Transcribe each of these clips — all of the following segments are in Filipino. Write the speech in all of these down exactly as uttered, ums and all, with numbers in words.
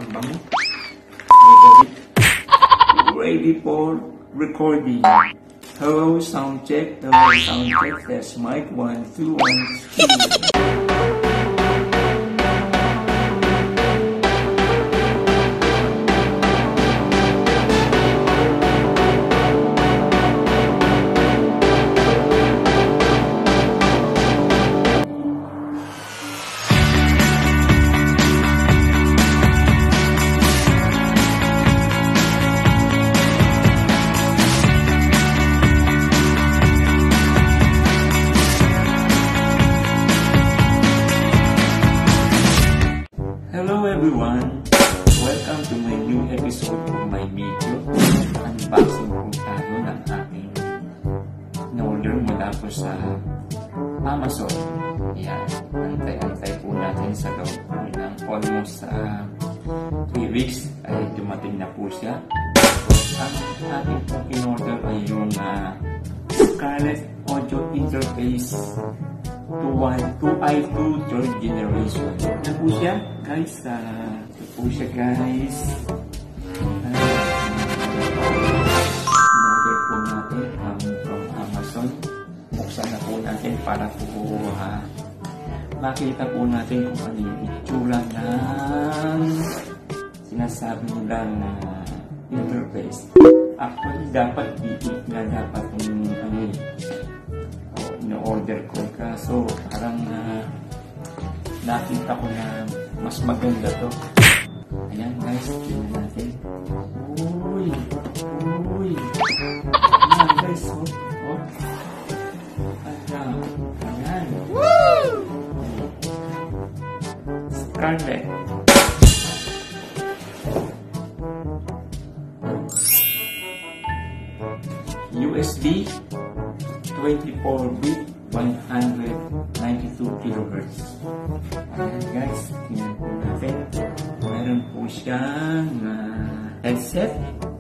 Ang bango. Ready for recording. Hello, sound check. Hello, sound check. Test mic. One, two, one, two. Hello everyone! Welcome to my new episode of my video. Unboxing po tayo ng aking in-order mula po sa Amazon. Yan, antay-antay po natin sa loob po ng almost uh, three weeks ay dumating na po siya. Ang aking po in-order ay yung uh, Scarlett Audio Interface two I two third generation. Ano po siya? Guys, uh, ito po siya guys. Uh, in-order po natin um, from Amazon. Buksan na po natin para po uh, makita po natin kung ano yung itsura ng sinasabi nilang uh, interface. Actually, dapat i-click na dapat yung ano yung in-order ko. Kaso parang uh, nakita ko na mas maganda to. Ayan guys, tingnan natin. Uy! Uy! Ayan guys, oh. Oh. Ayan. Ayan. Woo! Scarlett. U S B twenty-four bit one hundred ninety-two kilohertz. Ayan guys, tingnan po natin. Meron po siyang uh, headset.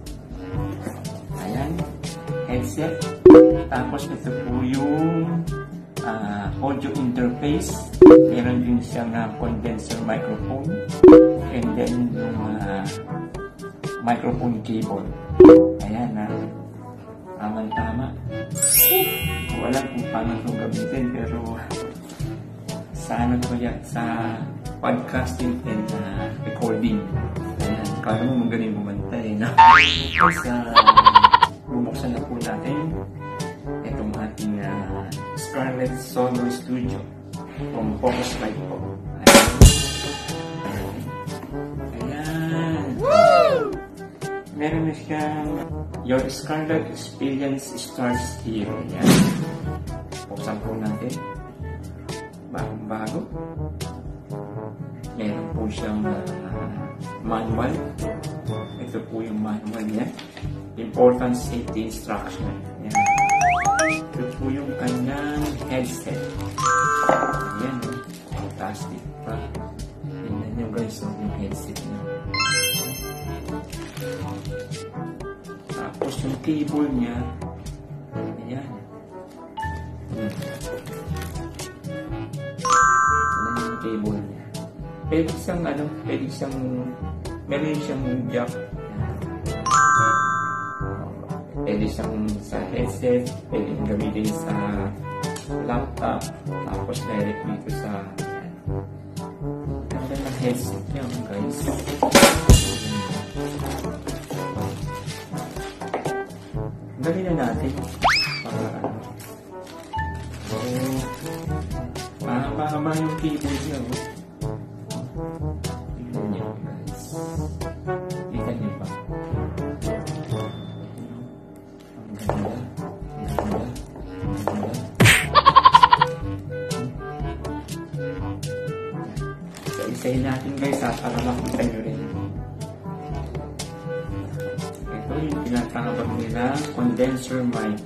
Ayan, headset. Tapos ito po yung uh, audio interface. Meron din siyang uh, condenser microphone. And then yung uh, microphone cable. Ayan na. Uh, Tama-tama. Wala kung paano itong gamitin, pero sa ano ko yan, sa podcasting and uh, recording. Ayan, kala mo magaling bumantay, no? Tapos, uh, bubuksan na po natin itong ating uh, Scarlett Sonos Studio from Focusrite po. Ayan. Ayan. Woo! Meron na siyang Your Scarlett Experience starts here. Yan. Buksan po natin. Bagong-bago. Meron po siyang uh, manual. Ito po yung manual niya. Important safety instruction. Yan. Ito po yung kanyang headset. Ayan. Fantastic pa. Tingnan nyo guys yung headset niya. Tapos yung cable niya, ayan. Hmm. Ayan yung cable niya. Pwede siyang, ano, pwede siyang, meron siyang jack. Pwede siyang sa headset, pwede gamitin sa laptop, tapos direct dito sa, ayan. Ganda ng headset niya, guys. Gawin na natin para ano. Oh, mahaba-haba yung cable niya. Oh. Tignan niyo guys. Tignan niyo pa. Ang ganda. Ang ganda. Ang ganda. So, isayin natin guys ha, para makita nyo rin. Ito yung tinatawag nila condenser mic.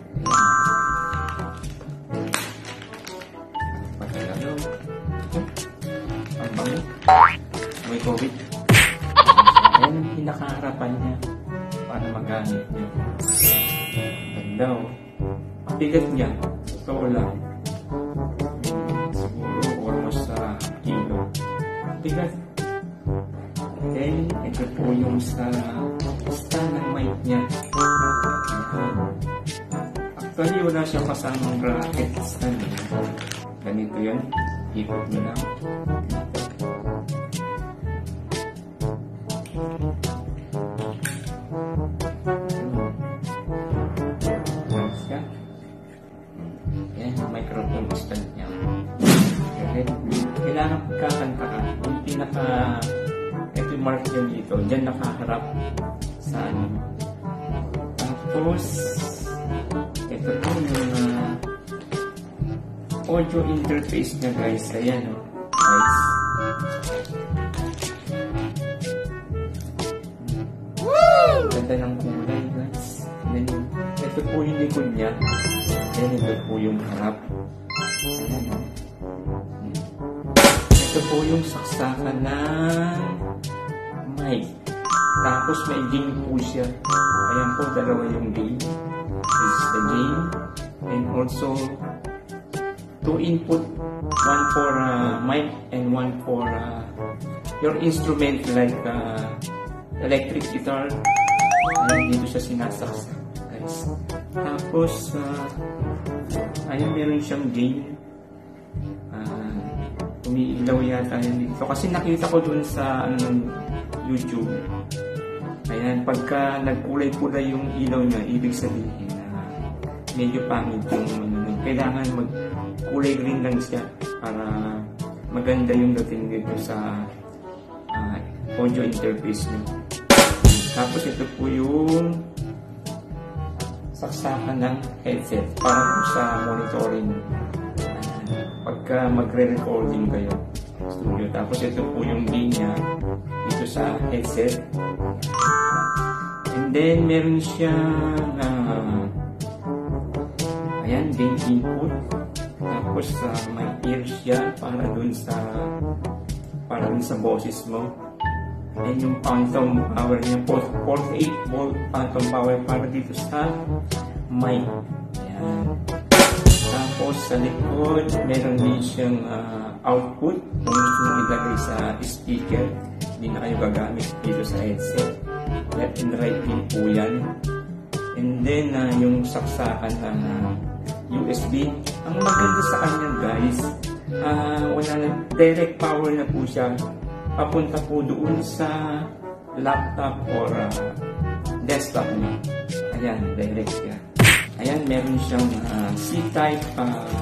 Pagkalayo. Ang bango. May COVID. Ayan yung pinakaharapan niya para magamit niya. Ganda o. Ang bigat niya. Totoo lang. Siguro almost sa uh, kilo. Bigat. Okay. Ito ito po yung sa stand ng mic niya. Ayan. Actually, wala siyang kasamang bracket stand. Ganito yan. Ikot mo lang. Yan yung microphone stand niya. Kailangan pagkakanta ka. Yung pinaka ito yung mark niya dito. Diyan nakaharap sa ano. Tapos ito po yung uh, audio interface niya guys. Ayan o. Oh, guys. Ganda ng kulay guys. Then, ito po yung likod niya. Then ito po yung harap. Ayan o. Oh. Ito po yung saksakan ng mic. Tapos may gain po siya. Ayan po, dalawa yung gain. This is the gain. And also, two input. One for uh, mic and one for uh, your instrument like uh, electric guitar. Ayan, dito siya sinasaksak, guys. Tapos, uh, ayan, meron siyang gain. Uh, umiilaw yata yan dito. Kasi nakita ko dun sa ano, YouTube. Ayan, pagka nagkulay-kulay yung ilaw niya, ibig sabihin na uh, medyo pangit yung ano, kailangan magkulay green lang siya para maganda yung dating dito sa uh, audio interface niya. Tapos ito po yung saksakan ng headset para po sa monitoring uh, pagka magre-recording kayo studio. Tapos ito po yung gain niya dito sa headset. And then meron siya na uh, ayan, gain input. Tapos uh, may ear siya para dun sa para dun sa boses mo. And yung phantom power niya, forty-eight volt phantom power para dito sa mic. Ayan. Tapos sa likod, meron din siyang uh, output kung gusto nyo ilagay sa speaker. Hindi na kayo gagamit dito sa headset. Left and right din po yan. And then uh, yung saksakan ng uh, U S B. Ang maganda sa kanya guys, uh, wala na, direct power na po siya. Papunta po doon sa laptop or uh, desktop niya. Ayan, direct siya. Ayan, meron siyang uh, C-type. Uh,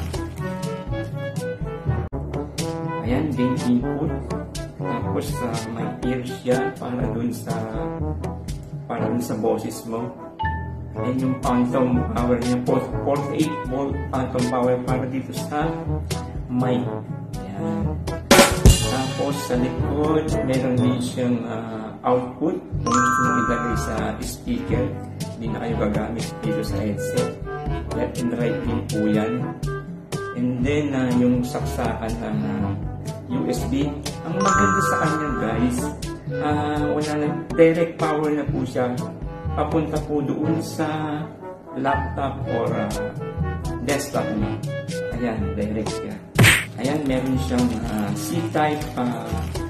ayan, gain input. Tapos uh, may ear siya para doon sa para doon sa boses mo. And yung phantom power niya, forty-eight volt phantom power para dito sa mic. Ayan. Tapos sa likod, meron din siyang uh, output kung gusto nyo ilagay sa speaker. Hindi na kayo gagamit dito sa headset. Left and right din po yan. And then uh, yung saksakan ng uh, U S B. Ang maganda sa kanya guys, uh, wala na, direct power na po siya. Papunta po doon sa laptop or uh, desktop niya. Ayan, direct siya. Ayan, meron siyang uh, C-type uh,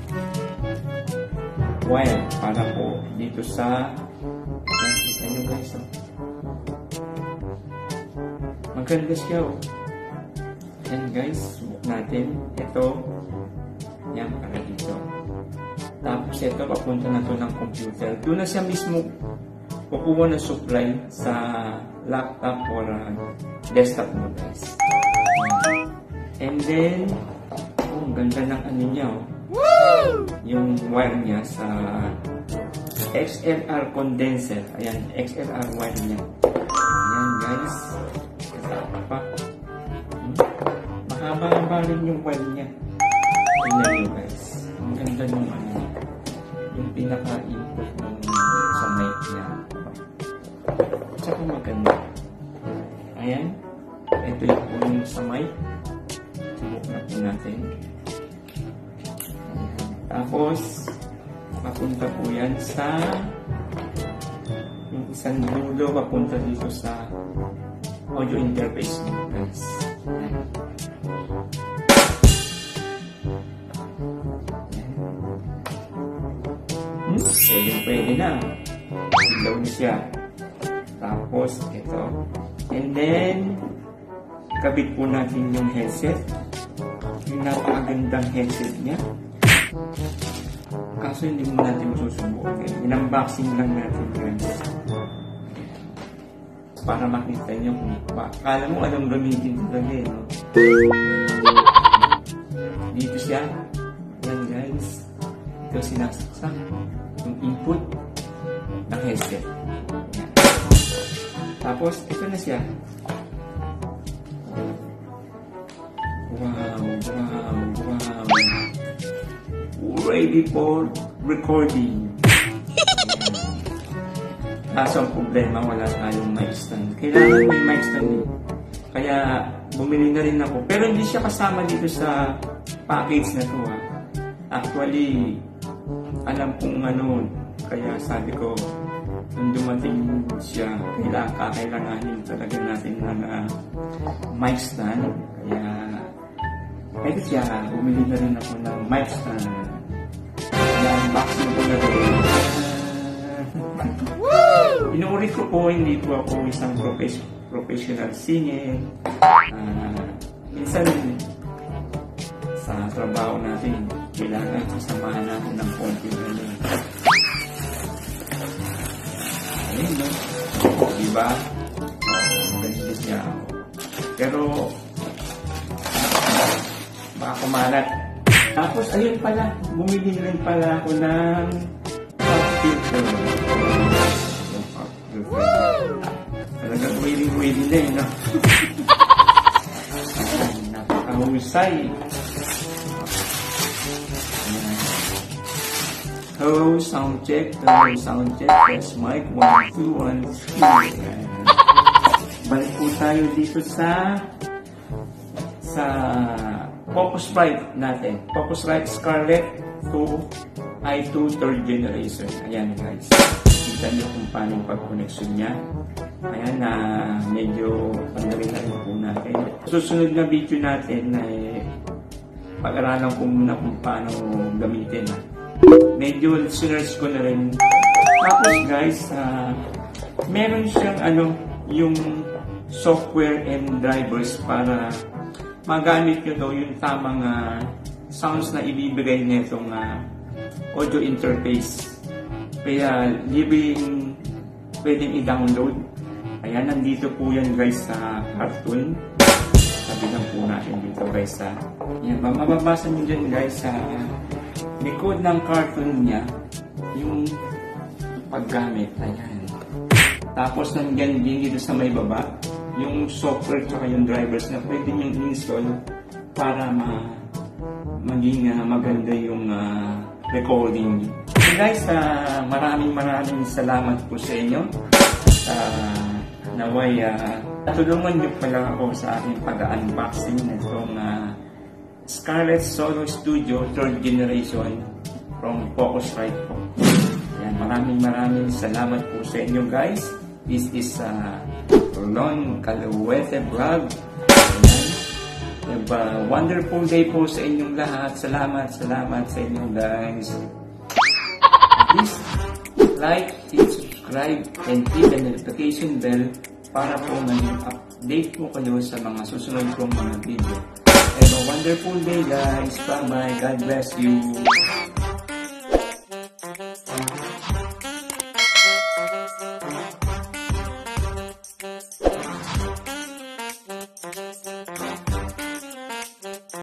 wire para po dito sa ayan, kita nyo guys. Oh. Maganda siya. Oh. Ayan guys, subok natin. Ito, yan para dito. Tapos ito, papunta na to ng computer. Doon na siya mismo kukuha ng supply sa laptop or uh, desktop mo guys. And then, oh, ang ganda ng ano niya, oh. Woo! Yung wire niya sa X L R condenser. Ayan, X L R wire niya. Ayan guys. Kasama pa. Hmm? Mahaba-haba rin yung wire niya. Tingnan nyo guys. Ang ganda ng ano, yung pinaka-input ng sa mic niya. Tsaka maganda. Ayan. Ito yung po yung sa mic. Subok na po natin. Ayan. Tapos, mapunta po yan sa yung isang dulo, papunta dito sa audio interface mo guys. Ayan. Hmm? Pwede, pwede na. Ilaw na siya. Tapos, ito. And then, kabit po natin yung headset. Yung napakagandang headset niya. Kaso hindi mo natin masusubukan. In-unboxing lang natin yun. Para makita nyo kung pa. Kala mo anong gamitin talaga eh. No? Dito siya. Ayan guys. Ito sinasaksak. Yung input ng headset. Ayan. Tapos, ito na siya. Wow, wow, wow. Ready for recording. Kaso ang problema, wala tayong mic stand. Kailangan may mic stand eh. Kaya bumili na rin ako. Pero hindi siya kasama dito sa package na to ha. Actually, alam kong ano, kaya sabi ko, nung dumating siya, kailangan kakailanganin talaga natin ng uh, mic stand. Kaya, ito siya, bumili na rin ako ng mic stand. Na-unboxing ko na rin. Inuulit ko po, hindi po ako isang profes professional singer. Uh, minsan, sa trabaho natin, kailangan kasamahan natin ng konti na rin. Ayun, no? Diba? Oo, ganito siya. Pero, baka kumalat. Tapos, ayun pala, bumili rin pala ako ng pop filter. Talagang wailing-wailing na yun, no? Napakahusay. Hello, sound check. Hello, sound check. Test mic. one, two, one, three. Balik po tayo dito sa sa Focusrite natin. Focusrite Scarlett two i two third generation. Ayan guys. Kita nyo kung paano yung pag-connection niya. Ayan na uh, medyo pandali na rin po natin. Susunod na video natin ay pag-aralan ko muna kung paano gamitin. Medyo sinerge ko na rin. Tapos guys, uh, meron siyang ano, yung software and drivers para magamit nyo daw yung tamang uh, sounds na ibibigay nitong uh, audio interface. Kaya libreng pwedeng i-download. Ayan, nandito po yan guys sa cartoon. Sabi lang po natin dito guys sa yan, mababasa nyo dyan guys sa uh, likod ng cartoon niya yung paggamit. Ayan. Tapos nandiyan din dito sa may baba yung software at yung drivers na pwede nyo install para ma maging uh, maganda yung uh, recording. So guys, uh, maraming maraming salamat po sa inyo. Uh, naway, uh, tulungan niyo pala ako sa aking pag-unboxing na itong uh, Scarlett Solo Studio third generation from Focusrite po. Yan, maraming maraming salamat po sa inyo guys. This is uh, Rolon Caluete Vlog. Have a wonderful day po sa inyong lahat. Salamat, salamat sa inyo guys. Please like, hit subscribe, and hit the notification bell para po mag-update po kayo sa mga susunod kong mga video. Have a wonderful day guys. Bye bye. God bless you.